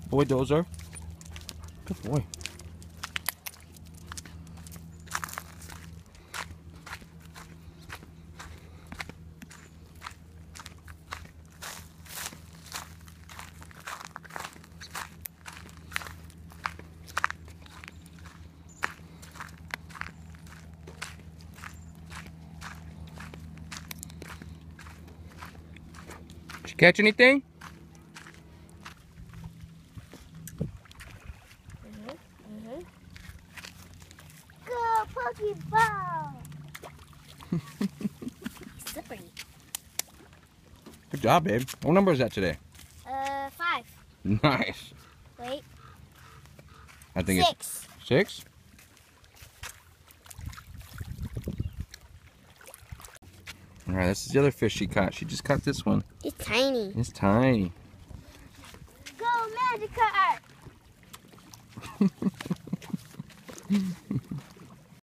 Good boy, Dozer. Good boy. Did you catch anything? Go, Pokeball! Slippery. Good job, babe. What number is that today? 5. Nice. Wait. I think 6. it's 6? Alright, this is the other fish she caught. She just caught this one. It's tiny. It's tiny. Go, Magikarp!